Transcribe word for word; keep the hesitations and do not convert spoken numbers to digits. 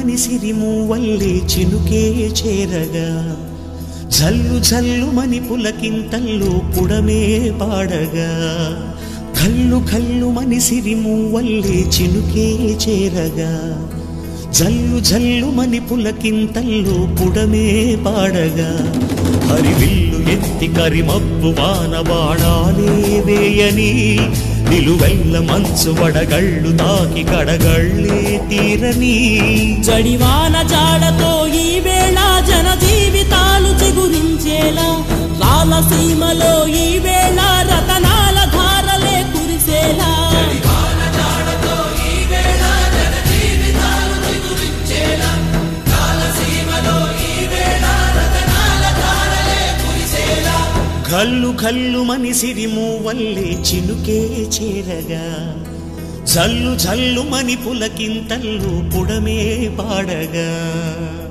మని సిరిమూవల్లే చినుకే చేరగా జల్లు జల్లు మని పులకింతల్లో పుడమే పాడగా కల్లు కల్లు మని సిరిమూవల్లే చినుకే చేరగా జల్లు జల్లు మని పులకింతల్లో పుడమే పాడగా హరివిల్లు ఎత్తి కరిమబ్బు వాన బాణాలే వేయని నిలువెల్ల మంచు వడగళ్ళు తాకి కడగళ్ళే తీరని జడివాన జాడతో ఈ వేళ జన జీవితాలు చిగురించేలా రాలసీమలో ఈ వేళ రతనాల ధారలే కురిసేలా కల్లు కల్లు మని సిరిమూవల్లే చినుకే చేరగా జల్లు జల్లు మని పులకింతల్లు పుడమే పాడగా